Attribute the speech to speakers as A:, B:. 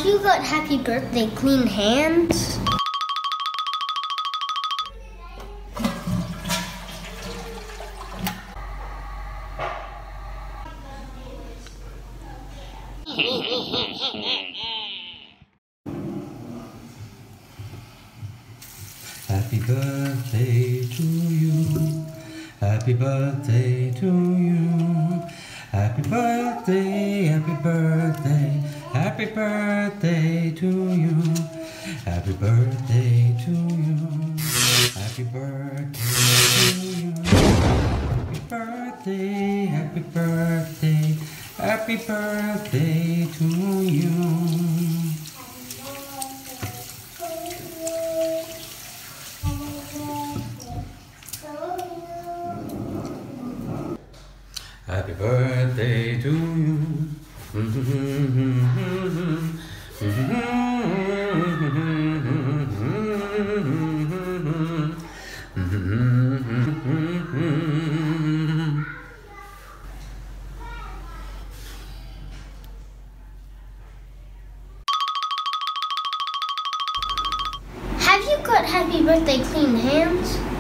A: Have you got happy birthday clean hands?
B: Happy birthday to you. Happy birthday to you. Happy birthday, happy birthday, happy birthday to you. Happy birthday to you. Happy birthday to you. Happy birthday, happy birthday, happy birthday to you. Happy birthday to you.
A: Have you got happy birthday clean hands?